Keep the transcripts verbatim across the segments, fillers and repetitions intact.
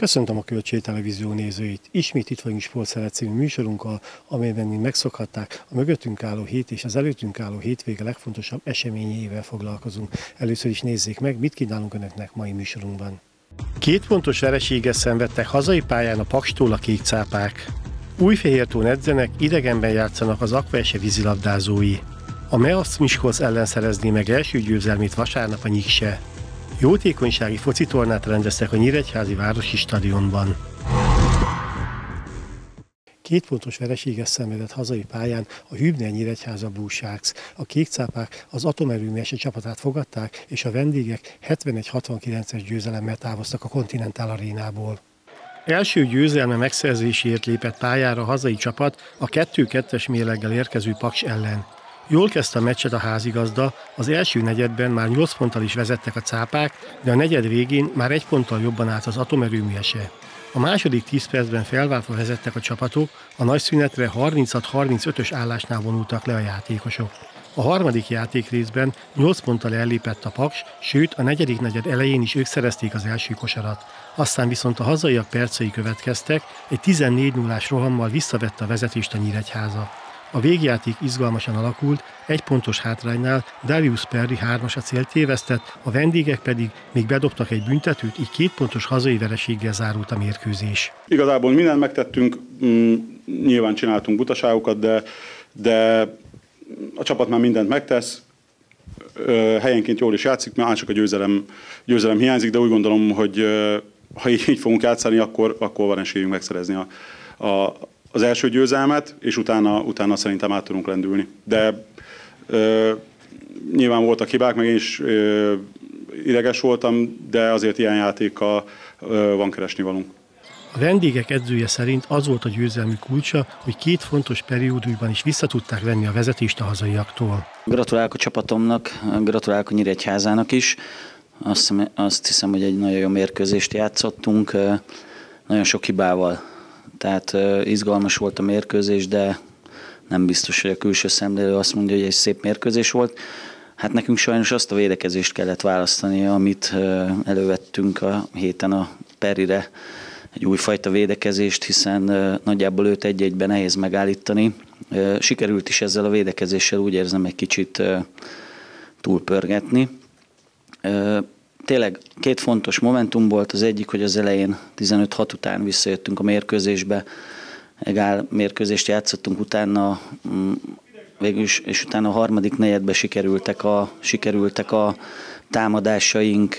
Köszöntöm a Kölcsei Televízió nézőit! Ismét itt vagyunk Sportszeret című műsorunkkal, amelyben mind megszokhatták, a mögöttünk álló hét és az előttünk álló hétvége legfontosabb eseményeivel foglalkozunk. Először is nézzék meg, mit kínálunk önöknek mai műsorunkban. Két pontos vereséget szenvedtek hazai pályán a Pakstól a kékcápák. Újfehértón edzenek, idegenben játszanak az Akvaese vízilabdázói. A Measz Miskolc ellen szerezné meg első győzelmét vasárnap a Nyikse. Jótékonysági focitornát rendeztek a Nyíregyházi Városi Stadionban. Két pontos vereséget szenvedett hazai pályán a Hübner Nyíregyháza Bullsharks. A kékcápák az atomerőmű ese csapatát fogadták, és a vendégek hetvenegy hatvankilences győzelemmel távoztak a Continental Arénából. Első győzelme megszerzéséért lépett pályára a hazai csapat a kettő kettes mérleggel érkező Paks ellen. Jól kezdte a meccset a házigazda, az első negyedben már nyolc ponttal is vezettek a cápák, de a negyed végén már egy ponttal jobban állt az atomerőmű ese. A második tíz percben felváltva vezettek a csapatok, a nagy szünetre harminchat harmincötös állásnál vonultak le a játékosok. A harmadik játékrészben nyolc ponttal ellépett a Paks, sőt a negyedik negyed elején is ők szerezték az első kosarat. Aztán viszont a hazaiak percei következtek, egy tizennégy nullás rohammal visszavette a vezetést a Nyíregyháza. A végjáték izgalmasan alakult, egy pontos hátránynál Darius Perry hármas a célt tévesztett, a vendégek pedig még bedobtak egy büntetőt, így két pontos hazai vereséggel zárult a mérkőzés. Igazából mindent megtettünk, nyilván csináltunk butaságokat, de, de a csapat már mindent megtesz, helyenként jól is játszik, már csak a győzelem, győzelem hiányzik, de úgy gondolom, hogy ha így fogunk játszani, akkor, akkor van esélyünk megszerezni a, a az első győzelmet, és utána, utána szerintem át tudunk lendülni. De ö, nyilván voltak hibák, meg én is ö, ideges voltam, de azért ilyen játékkal ö, van keresnivalónk. A vendégek edzője szerint az volt a győzelmű kulcsa, hogy két fontos periódusban is vissza tudták venni a vezetést a hazaiaktól. Gratulálok a csapatomnak, gratulálok a Nyíregyházának is. Azt, azt hiszem, hogy egy nagyon jó mérkőzést játszottunk, nagyon sok hibával. Tehát uh, izgalmas volt a mérkőzés, de nem biztos, hogy a külső szemlélő azt mondja, hogy egy szép mérkőzés volt. Hát nekünk sajnos azt a védekezést kellett választani, amit uh, elővettünk a héten a Perryre, egy újfajta védekezést, hiszen uh, nagyjából őt egy-egyben nehéz megállítani. Uh, sikerült is ezzel a védekezéssel, úgy érzem, egy kicsit uh, túlpörgetni. Uh, Tényleg két fontos momentum volt, az egyik, hogy az elején tizenöt hat után visszajöttünk a mérkőzésbe, egál mérkőzést játszottunk utána, végülis, és utána a harmadik negyedbe sikerültek a, sikerültek a támadásaink,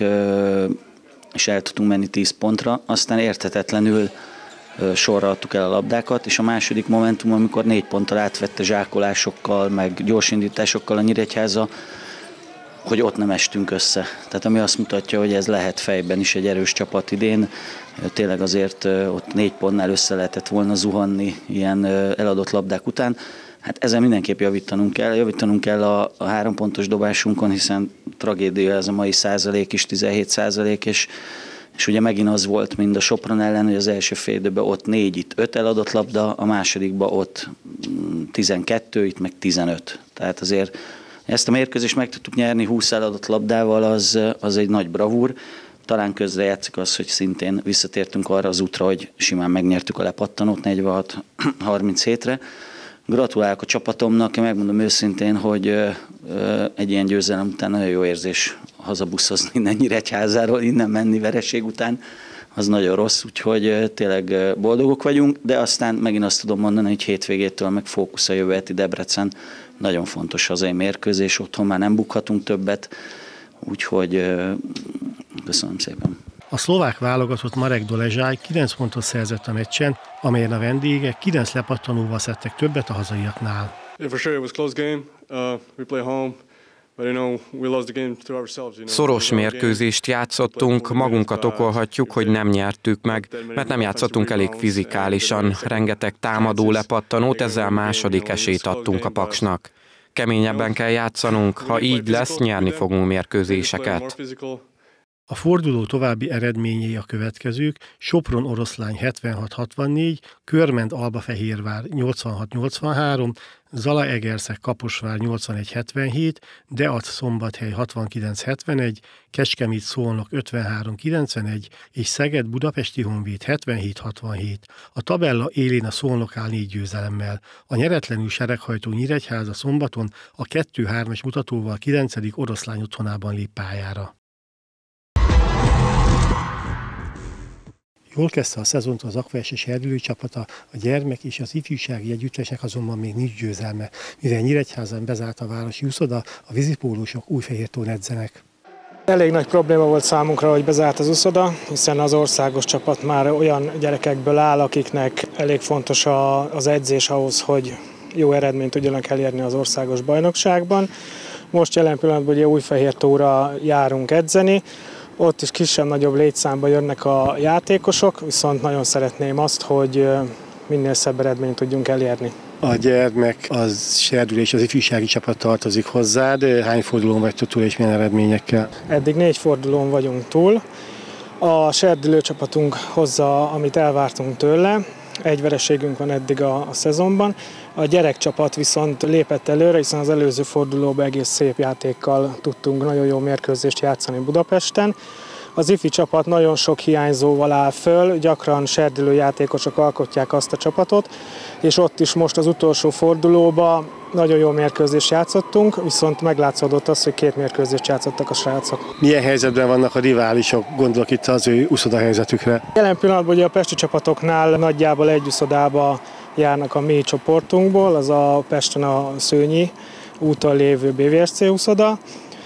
és el tudtunk menni tíz pontra, aztán érthetetlenül sorra adtuk el a labdákat, és a második momentum, amikor négy ponttal átvette zsákolásokkal, meg gyorsindításokkal a Nyíregyháza, hogy ott nem estünk össze. Tehát ami azt mutatja, hogy ez lehet fejben is egy erős csapat idén. Tényleg azért ott négy pontnál össze lehetett volna zuhanni ilyen eladott labdák után. Hát ezen mindenképp javítanunk kell. Javítanunk kell a, a három pontos dobásunkon, hiszen tragédia ez a mai százalék is, tizenhét százalék, és, és ugye megint az volt, mint a Sopron ellen, hogy az első fél időben ott négy, itt öt eladott labda, a másodikban ott tizenkettő, itt meg tizenöt. Tehát azért ezt a mérkőzést meg tudtuk nyerni húsz eladott labdával, az, az egy nagy bravúr. Talán közre játszik az, hogy szintén visszatértünk arra az útra, hogy simán megnyertük a lepattanót negyvenhat harminchétre. Gratulálok a csapatomnak, én megmondom őszintén, hogy egy ilyen győzelem után nagyon jó érzés hazabuszozni innen Nyíregyházáról, innen menni vereség után. Az nagyon rossz, úgyhogy tényleg boldogok vagyunk, de aztán megint azt tudom mondani, hogy hétvégétől meg fókusz a jövő heti Debrecen. Nagyon fontos hazai mérkőzés, otthon már nem bukhatunk többet, úgyhogy köszönöm szépen. A szlovák válogatott Marek Dolezsáj kilenc pontot szerzett a meccsen, amelyen a vendégek kilenc lepattanóval szedtek többet a hazaiaknál. Szoros mérkőzést játszottunk, magunkat okolhatjuk, hogy nem nyertük meg, mert nem játszottunk elég fizikálisan, rengeteg támadó lepattanót, ezzel második esélyt adtunk a Paksnak. Keményebben kell játszanunk, ha így lesz, nyerni fogunk mérkőzéseket. A forduló további eredményei a következők: Sopron Oroszlány hetvenhat hatvannégy, Körment Albafehérvár nyolcvanhat nyolcvanhárom, Zalaegerszeg Kaposvár nyolcvanegy hetvenhét, Deac Szombathely hatvankilenc hetvenegy, Kecskemét Szolnok ötvenhárom kilencvenegy és Szeged Budapesti Honvéd hetvenhét hatvanhét. A tabella élén a Szolnok áll négy győzelemmel. A nyeretlenül sereghajtó Nyíregyháza szombaton a kettő hármas mutatóval kilencedik Oroszlány otthonában lép pályára. Jól kezdte a szezont az Akvaeses Erdőlő csapata, a gyermek és az ifjúsági együttesnek azonban még nincs győzelme, mivel Nyíregyházán bezárt a városi uszoda, a vízipólósok Újfehértón edzenek. Elég nagy probléma volt számunkra, hogy bezárt az uszoda, hiszen az országos csapat már olyan gyerekekből áll, akiknek elég fontos az edzés ahhoz, hogy jó eredményt tudjanak elérni az országos bajnokságban. Most jelen pillanatban ugye Újfehértóra járunk edzeni. Ott is kisebb-nagyobb létszámba jönnek a játékosok, viszont nagyon szeretném azt, hogy minél szebb eredményt tudjunk elérni. A gyermek, az serdülő és az ifjúsági csapat tartozik hozzád. Hány fordulón vagytok túl és milyen eredményekkel? Eddig négy fordulón vagyunk túl. A serdülő csapatunk hozza, amit elvártunk tőle. Egy vereségünk van eddig a, a szezonban. A gyerekcsapat viszont lépett előre, hiszen az előző fordulóban egész szép játékkal tudtunk nagyon jó mérkőzést játszani Budapesten. Az ifi csapat nagyon sok hiányzóval áll föl, gyakran serdülő játékosok alkotják azt a csapatot, és ott is most az utolsó fordulóban nagyon jó mérkőzést játszottunk, viszont meglátszódott az, hogy két mérkőzést játszottak a srácok. Milyen helyzetben vannak a riválisok? Gondolok itt az ő uszoda helyzetükre. Jelen pillanatban ugye a pesti csapatoknál nagyjából egy uszodába járnak a mi csoportunkból, az a Pesten a Szőnyi úton lévő bé vé es cé uszoda.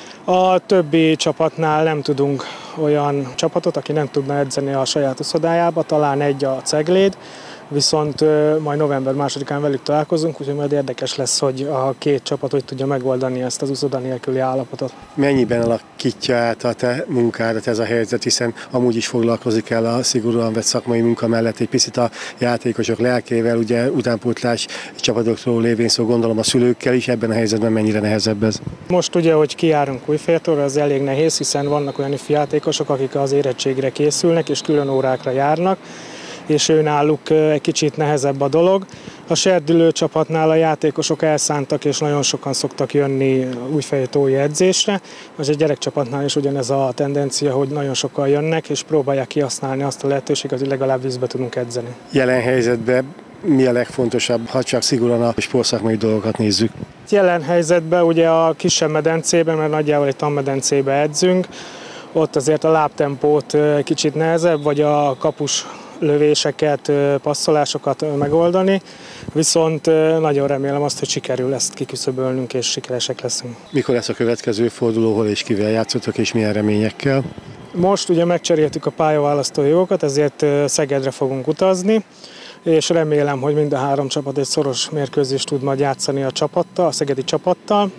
A többi csapatnál nem tudunk olyan csapatot, aki nem tudna edzeni a saját uszodájába, talán egy a Cegléd, viszont majd november másodikán velük találkozunk, úgyhogy majd érdekes lesz, hogy a két csapat hogy tudja megoldani ezt az uszoda nélküli állapotot. Mennyiben alakítja át a te munkádat ez a helyzet, hiszen amúgy is foglalkozik el a szigorúan vett szakmai munka mellett egy picit a játékosok lelkével, ugye utánpótlás csapatokról lévén szó, gondolom a szülőkkel is, ebben a helyzetben mennyire nehezebb ez? Most ugye, hogy kijárunk Újfehértóra, az elég nehéz, hiszen vannak olyan ifi játékosok, akik az érettségre készülnek és külön órákra járnak, és őnáluk egy kicsit nehezebb a dolog. A serdülő csapatnál a játékosok elszántak, és nagyon sokan szoktak jönni újfehértói edzésre. Most egy gyerekcsapatnál is ugyanez a tendencia, hogy nagyon sokan jönnek, és próbálják kihasználni azt a lehetőséget, hogy legalább vízbe tudunk edzeni. Jelen helyzetben mi a legfontosabb, ha csak szigorúan a sportszakmai dolgokat nézzük? Jelen helyzetben ugye a kisebb medencében, mert nagyjából egy tanmedencébe edzünk, ott azért a lábtempót kicsit nehezebb, vagy a kapus lövéseket, passzolásokat megoldani, viszont nagyon remélem azt, hogy sikerül ezt kiküszöbölnünk és sikeresek leszünk. Mikor lesz a következő forduló, hol és kivel játszottok és milyen reményekkel? Most ugye megcseréltük a pályaválasztó jogokat, ezért Szegedre fogunk utazni, és remélem, hogy mind a három csapat egy szoros mérkőzést tud majd játszani a csapattal, a szegedi csapattal,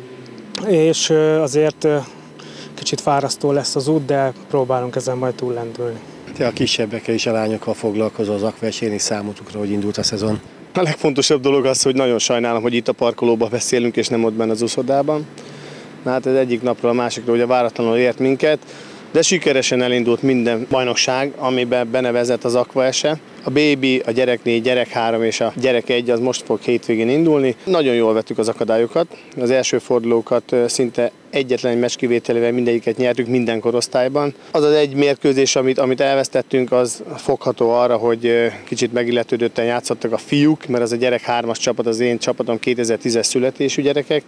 és azért kicsit fárasztó lesz az út, de próbálunk ezen majd túllendülni. Te a kisebbekkel és a lányokkal foglalkozol az Akvaesén, és számotokra, hogy indult a szezon. A legfontosabb dolog az, hogy nagyon sajnálom, hogy itt a parkolóban beszélünk, és nem ott benne az uszodában. Hát ez egyik napról a másikra ugye váratlanul ért minket, de sikeresen elindult minden bajnokság, amiben benevezett az Akvaese. A bébi, a gyerek négy, gyerek három és a gyerek egy az most fog hétvégén indulni. Nagyon jól vettük az akadályokat. Az első fordulókat szinte egyetlen egy meccs kivételével mindegyiket nyertük minden korosztályban. Az az egy mérkőzés, amit, amit elvesztettünk, az fogható arra, hogy kicsit megilletődötten játszottak a fiúk, mert az a gyerek hármas csapat, az én csapatom kétezer-tízes születésű gyerekek,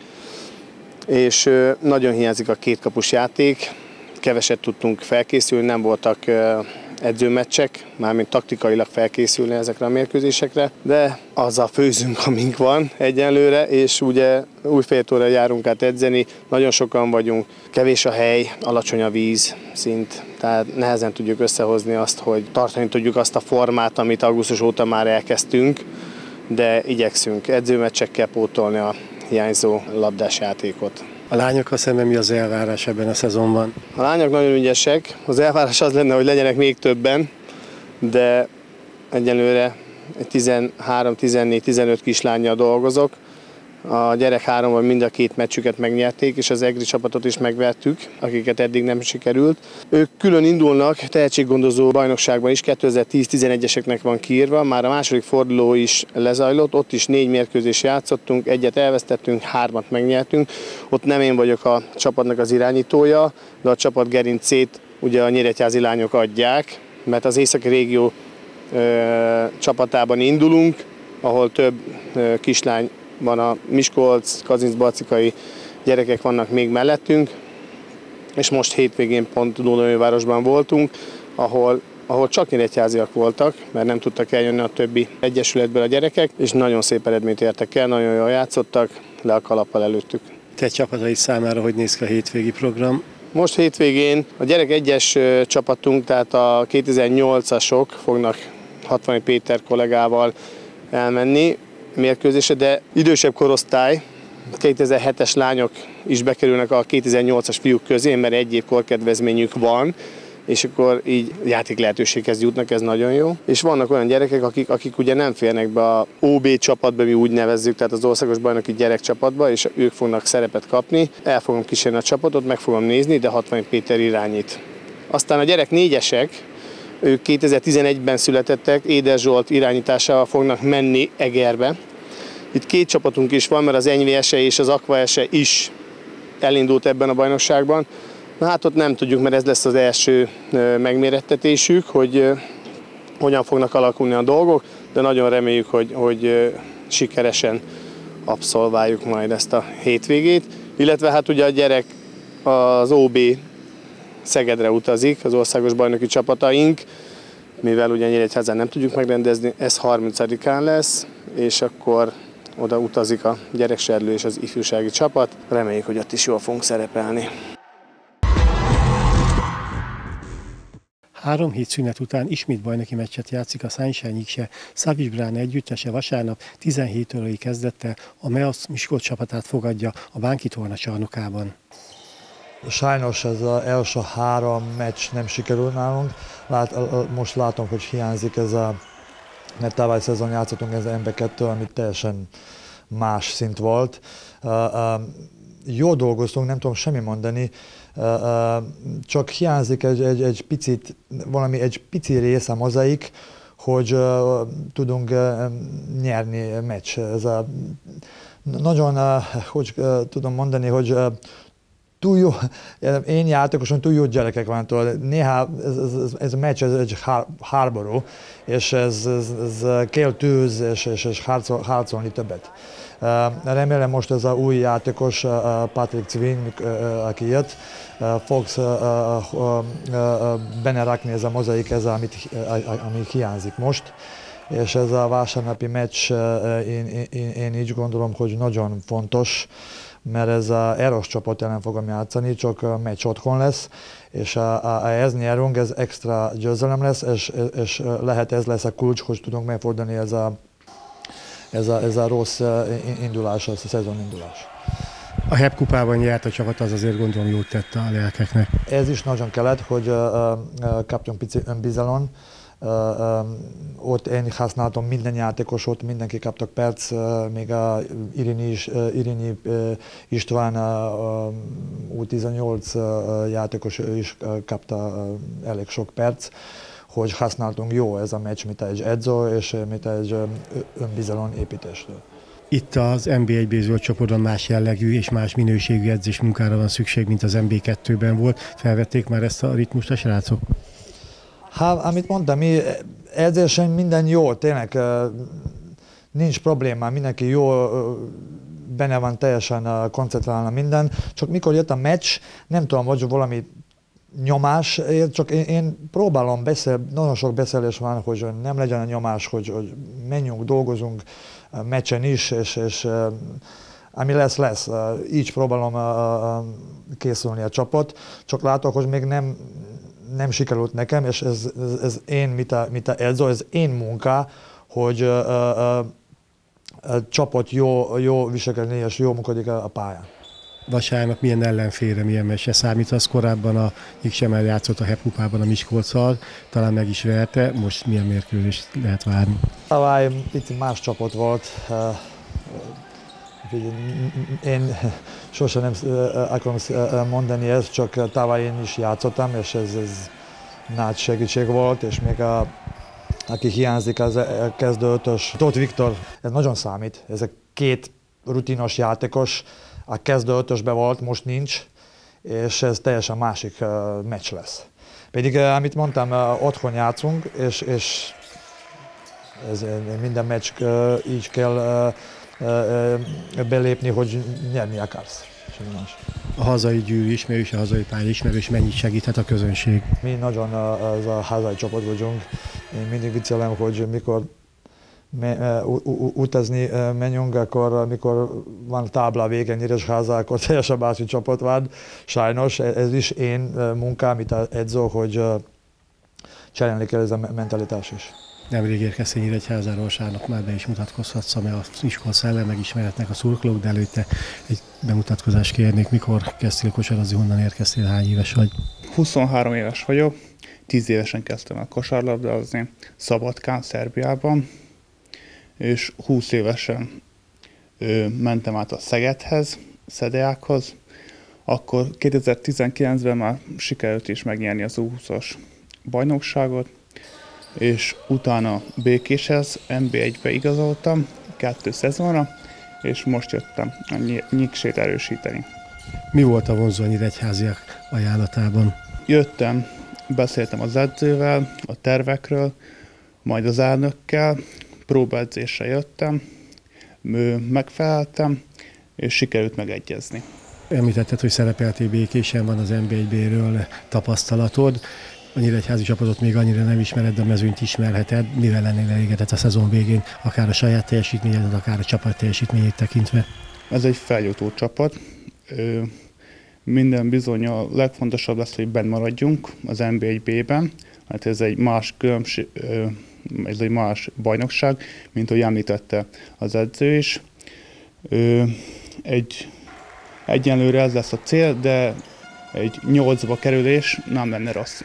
és nagyon hiányzik a kétkapus játék. Keveset tudtunk felkészülni, nem voltak edzőmeccsek, mármint taktikailag felkészülni ezekre a mérkőzésekre, de azzal főzünk, amink van egyenlőre, és ugye Újfehértóra járunk át edzeni, nagyon sokan vagyunk, kevés a hely, alacsony a víz szint, tehát nehezen tudjuk összehozni azt, hogy tartani tudjuk azt a formát, amit augusztus óta már elkezdtünk, de igyekszünk edzőmeccsekkel pótolni a hiányzó labdás játékot. A lányokkal szemben mi az elvárás ebben a szezonban? A lányok nagyon ügyesek. Az elvárás az lenne, hogy legyenek még többen, de egyelőre tizenhárom, tizennégy, tizenöt kislánnyal dolgozok, A gyerek három vagy mind a két meccsüket megnyerték, és az egri csapatot is megvertük, akiket eddig nem sikerült. Ők külön indulnak, tehetséggondozó bajnokságban is kétezer-tíz-tizenegyeseknek van kiírva, már a második forduló is lezajlott, ott is négy mérkőzést játszottunk, egyet elvesztettünk, hármat megnyertünk. Ott nem én vagyok a csapatnak az irányítója, de a csapat gerincét ugye a nyíregyházi lányok adják, mert az északi régió ö, csapatában indulunk, ahol több ö, kislány van, a Miskolc, Kazincbarcikai gyerekek vannak még mellettünk, és most hétvégén pont Dónajövárosban voltunk, ahol, ahol csak nyíregyháziak voltak, mert nem tudtak eljönni a többi egyesületből a gyerekek, és nagyon szép eredményt értek el, nagyon jól játszottak, le a kalappal előttük. Te csapatai számára hogy néz ki a hétvégi program? Most hétvégén a gyerek egyes csapatunk, tehát a kétezer-nyolcasok fognak Hatvani Péter kollégával elmenni mérkőzésre, de idősebb korosztály, kétezer-hetes lányok is bekerülnek a kétezer-nyolcas fiúk közé, mert egy év korkedvezményük van, és akkor így játék lehetőséghez jutnak, ez nagyon jó. És vannak olyan gyerekek, akik, akik ugye nem férnek be a o bé csapatba, mi úgy nevezzük, tehát az országos bajnoki gyerekcsapatba, és ők fognak szerepet kapni. El fogom kísérni a csapatot, meg fogom nézni, de Hatvani Péter irányít. Aztán a gyerek négyesek, ők kétezer-tizenegyben születettek, Éder Zsolt irányításával fognak menni Egerbe. Itt két csapatunk is van, mert az Enyvi Ese és az Aqua Ese is elindult ebben a bajnokságban. Na hát ott nem tudjuk, mert ez lesz az első megmérettetésük, hogy hogyan fognak alakulni a dolgok, de nagyon reméljük, hogy, hogy sikeresen abszolváljuk majd ezt a hétvégét. Illetve hát ugye a gyerek az o bé Szegedre utazik, az országos bajnoki csapataink, mivel ugye Nyíregyházán nem tudjuk megrendezni, ez harmincadikán lesz, és akkor oda utazik a gyerekserdülő és az ifjúsági csapat. Reméljük, hogy ott is jól fogunk szerepelni. Három hét szünet után ismét bajnoki meccset játszik a Sunshine-Ikse Szavics-Brána együttese. Vasárnap tizenhét órai kezdettel a Measz Miskolc csapatát fogadja a Bánki Torna csarnokában. Sajnos ez az első három meccs nem sikerül nálunk. Lát, most látom, hogy hiányzik ez a, mert tavaly szezon játszottunk ez em bé kettő, ami teljesen más szint volt. Jól dolgoztunk, nem tudom semmi mondani, csak hiányzik egy, egy, egy picit, valami egy pici rész a mozaik, hogy tudunk nyerni meccs. Ez a, nagyon, hogy tudom mondani, hogy túl jó, én játékosan túl jó gyerekek van tőle. Néha ez, ez, ez a meccs ez egy háború, és ez, ez, ez kell tűz, és, és, és harcol, harcolni többet. Remélem most ez az új játékos, Patrik Cvin, aki jött, fogsz benne rakni ez a mozaik, ez, amit, ami hiányzik most. És ez a vasárnapi meccs, én, én, én így gondolom, hogy nagyon fontos, mert ez az Eros csapat ellen fogom játszani, csak meccs otthon lesz, és ha ez nyerünk, ez extra győzelem lesz, és, és lehet ez lesz a kulcs, hogy tudunk megfordulni ez a, ez a, ez a rossz indulás, ez a szezon indulás. A H E P kupában nyert a csapat, az azért gondolom jót tette a lelkeknek. Ez is nagyon kellett, hogy uh, uh, kapjunk pici önbizalom. Uh, um, ott én használtam minden játékosot, mindenki kaptak perc, uh, még a Irini, is, uh, Irini uh, István uh, U tizennyolc uh, játékos is uh, kapta uh, elég sok perc, hogy használtunk jó ez a meccs, mint egy edző és mint egy uh, önbizalom építésről. Itt az en bé egy zöld csoportban más jellegű és más minőségű edzés munkára van szükség, mint az en bé kettőben volt. Felvették már ezt a ritmust a srácok? Hát, amit mondtam, mi edzésen minden jó, tényleg nincs probléma, mindenki jó, benne van teljesen koncentrálna minden, csak mikor jött a meccs, nem tudom, hogy valami nyomás, csak én, én próbálom beszél, nagyon sok beszélés van, hogy nem legyen a nyomás, hogy, hogy menjünk, dolgozunk meccsen is, és, és ami lesz, lesz. Így próbálom készülni a csapat, csak látok, hogy még nem nem sikerült nekem, és ez, ez, ez én, mint a, mint a edző, ez én munka, hogy a, a, a csapat jó, jó viselkedni és jó munkodik a, a pályán. Vasárnap milyen ellenfélre, milyen meccsre számítasz? Korábban a Iksemmel játszott a H E P kupában a Miskolccal, talán meg is verte, most milyen mérkőzést lehet várni? Tavaly itt más csapat volt, Én sosem nem akarom mondani ezt, csak tavaly én is játszottam, és ez, ez nagy segítség volt, és még a, aki hiányzik, az a kezdőötös, Tóth Viktor, ez nagyon számít. Ez a két rutinos játékos, a kezdőötösben volt, most nincs, és ez teljesen másik meccs lesz. Pedig, amit mondtam, otthon játszunk, és, és ez minden meccs így kell belépni, hogy nyerni akarsz. A hazai gyűrű ismerős, a hazai pálya ismerős, mennyit segíthet a közönség? Mi nagyon az a hazai csapat vagyunk. Én mindig viccelem, hogy mikor me, utazni menjünk, akkor mikor van tábla vége Nyíregyháza, akkor teljesen másik csapat van. Sajnos ez is én munkám, itt az edző, hogy cserélni kell ez a mentalitás is. Nemrég érkeztél Nyíregyházáról, vasárnap már be is mutatkozhatsz, amely az iskola szellem megismeretnek a szurkolók, de előtte egy bemutatkozást kérnék. Mikor kezdtél kosarazni, honnan érkeztél, hány éves vagy? huszonhárom éves vagyok, tíz évesen kezdtem el kosárlabdázni Szabadkán, Szerbiában, és húsz évesen ö, mentem át a Szegedhez, Szedeákhoz. Akkor kétezer-tizenkilencben már sikerült is megnyerni az U húszas bajnokságot, és utána Békéshez en bé egybe igazoltam kettő szezonra, és most jöttem a Nyiksét erősíteni. Mi volt a vonzó a nyíregyháziak ajánlatában? Jöttem, beszéltem az edzővel, a tervekről, majd az elnökkel, próbaedzésre jöttem, megfeleltem, és sikerült megegyezni. Említetted, hogy szerepeltél Békésen, van az en bé egyről tapasztalatod. A nyíregyházi csapatot még annyira nem ismered, de a mezőnyt ismerheted. Mivel lennél elégedett a szezon végén, akár a saját teljesítményed, akár a csapat teljesítményét tekintve? Ez egy feljutó csapat. Minden bizony a legfontosabb lesz, hogy benn maradjunk az en bé egy bé-ben. Hát ez egy más különbség, ez egy más bajnokság, mint ahogy említette az edző is. Egy, egyenlőre ez lesz a cél, de egy nyolcba kerülés nem lenne rossz.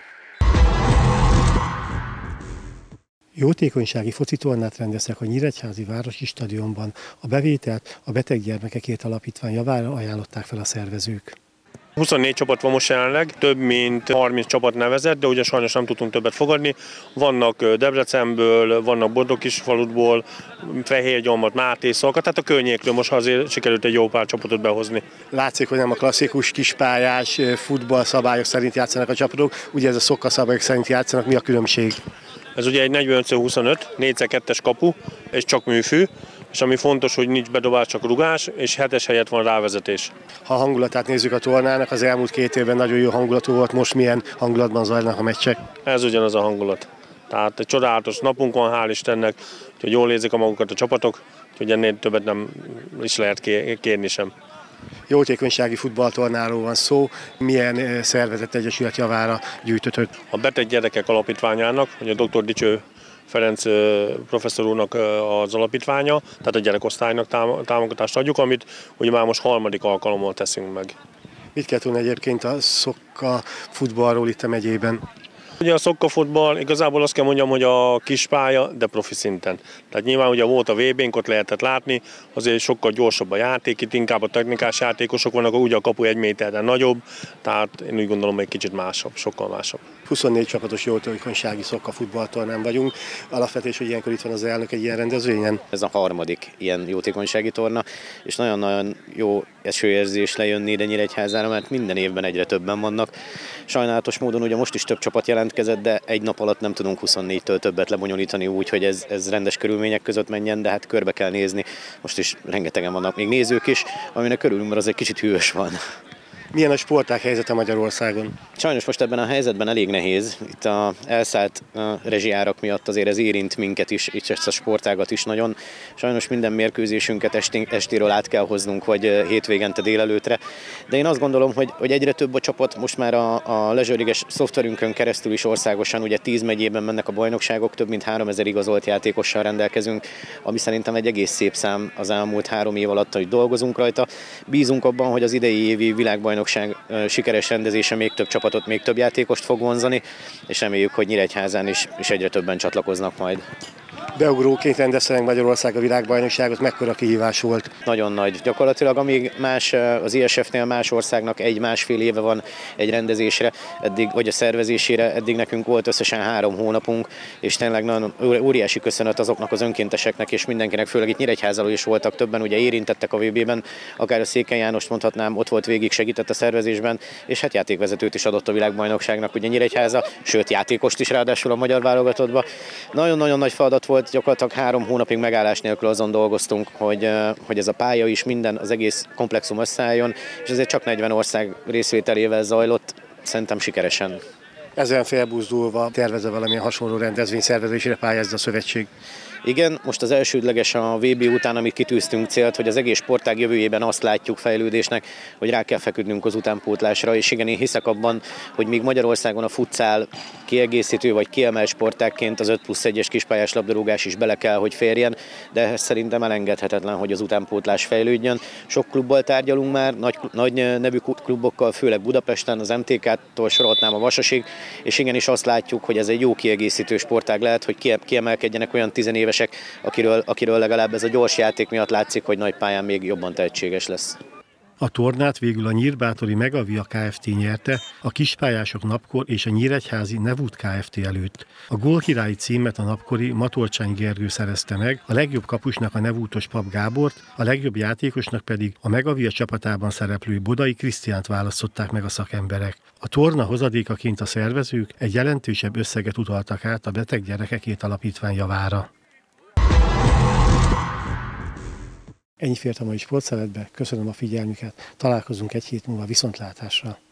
Jótékonysági focitornát rendeztek a Nyíregyházi Városi Stadionban. A bevételt a Beteg Gyermekekért Alapítvány javára ajánlották fel a szervezők. huszonnégy csapat van most jelenleg, több mint harminc csapat nevezett, de ugye sajnos nem tudtunk többet fogadni. Vannak Debrecenből, vannak Bordokisfalutból, Fehérgyomot, Máté, Szolka, tehát a környékről most azért sikerült egy jó pár csapatot behozni. Látszik, hogy nem a klasszikus kispályás futball szabályok szerint játszanak a csapatok, ugye ez a szokka szabályok szerint játszanak, mi a különbség? Ez ugye egy negyvenöt huszonöt, négy kettes kapu, és csak műfű, és ami fontos, hogy nincs bedobás, csak rugás, és hetes helyett van rávezetés. Ha a hangulatát nézzük a tornának, az elmúlt két évben nagyon jó hangulatú volt, most milyen hangulatban zajlanak a meccsek? Ez ugyanaz a hangulat. Tehát egy csodálatos napunk van, hál' Istennek, hogy jól érzik a magukat a csapatok, hogy ennél többet nem is lehet kérni sem. Jótékonysági futballtornáról van szó, milyen szervezet egyesület javára gyűjtötök? A Beteg Gyerekek Alapítványának, hogy a doktor Dicső Ferenc professzor úrnak az alapítványa, tehát a gyerekosztálynak támogatást adjuk, amit ugye már most harmadik alkalommal teszünk meg. Mit kell tudni egyébként a szokka futballról itt a megyében? Ugye a szokkafutball, igazából azt kell mondjam, hogy a kispálya, de profi szinten. Tehát nyilván ugye volt a vé bén, ott lehetett látni, azért sokkal gyorsabb a játék, itt inkább a technikás játékosok vannak, ugye a kapu egy méterre nagyobb, tehát én úgy gondolom, hogy egy kicsit másabb, sokkal másabb. huszonnégy csapatos jótékonysági szokkafutballtornán vagyunk. Alapvetés, hogy ilyenkor itt van az elnök egy ilyen rendezvényen. Ez a harmadik ilyen jótékonysági torna, és nagyon-nagyon jó esőérzés lejönni ide Nyíregyházára, mert minden évben egyre többen vannak. Sajnálatos módon ugye most is több csapat jelentkezett, de egy nap alatt nem tudunk huszonnégytől többet lebonyolítani úgy, hogy ez, ez rendes körülmények között menjen, de hát körbe kell nézni. Most is rengetegen vannak még nézők is, aminek körülünk, mert az egy kicsit hűvös van. Milyen a sportág helyzete Magyarországon? Sajnos most ebben a helyzetben elég nehéz. Itt a elszállt rezsiárak miatt azért ez érint minket is, itt ezt a sportágat is nagyon. Sajnos minden mérkőzésünket esti, estéről át kell hoznunk, vagy hétvégente délelőtre. De én azt gondolom, hogy, hogy egyre több a csapat, most már a, a lezsőriges szoftverünkön keresztül is országosan, ugye tíz megyében mennek a bajnokságok, több mint háromezer igazolt játékossal rendelkezünk, ami szerintem egy egész szép szám az elmúlt három év alatt, hogy dolgozunk rajta. Bízunk abban, hogy az idei évi világbajnokság sikeres rendezése még több csapatot, még több játékost fog vonzani, és reméljük, hogy Nyíregyházán is, is egyre többen csatlakoznak majd. Beugróként rendezte meg Magyarország a világbajnokságot, mekkora kihívás volt? Nagyon nagy. Gyakorlatilag amíg más, az i es ef-nél más országnak egy-másfél éve van egy rendezésre, eddig, vagy a szervezésére, eddig nekünk volt összesen három hónapunk, és tényleg nagyon óriási köszönet azoknak az önkénteseknek és mindenkinek, főleg itt Nyíregyházáról is voltak többen, ugye érintettek a vé bében, akár a Székely Jánost mondhatnám, ott volt végig, segített a szervezésben, és hát játékvezetőt is adott a világbajnokságnak, ugye Nyíregyháza, sőt játékost is ráadásul a magyar válogatottba. Nagyon-nagyon nagy feladat volt, gyakorlatilag három hónapig megállás nélkül azon dolgoztunk, hogy, hogy ez a pálya is minden, az egész komplexum összeálljon, és ezért csak negyven ország részvételével zajlott, szerintem sikeresen. Ezen felbuzdulva tervezze valamilyen hasonló rendezvény szervezésére pályázza a szövetség? Igen, most az elsődleges a vé bé után, amit kitűztünk célt, hogy az egész sportág jövőjében azt látjuk fejlődésnek, hogy rá kell feküdnünk az utánpótlásra, és igen, én hiszek abban, hogy míg Magyarországon a futszál kiegészítő vagy kiemelt sportágként az öt plusz egyes kispályás labdarúgás is bele kell, hogy férjen, de ehhez szerintem elengedhetetlen, hogy az utánpótlás fejlődjön. Sok klubbal tárgyalunk már, nagy, nagy nevű klubokkal, főleg Budapesten, az em té ká-tól sorolhatnám a Vasasig, és igenis azt látjuk, hogy ez egy jó kiegészítő sportág lehet, hogy kiemelkedjenek olyan tizenéves Akiről, akiről legalább ez a gyors játék miatt látszik, hogy nagy pályán még jobban tehetséges lesz. A tornát végül a Nyírbátori Megavia Kft. Nyerte a Kispályások Napkor és a Nyíregyházi Nevút Kft. Előtt. A gólkirályi címet a napkori Matolcsány Gergő szerezte meg, a legjobb kapusnak a nevútos Pap Gábort, a legjobb játékosnak pedig a Megavia csapatában szereplő Bodai Krisztiánt választották meg a szakemberek. A torna hozadékaként a szervezők egy jelentősebb összeget utaltak át a Beteg Gyerekekért Alapítvány javára. Ennyi fért a mai Sportszeletbe, köszönöm a figyelmüket, találkozunk egy hét múlva, viszontlátásra!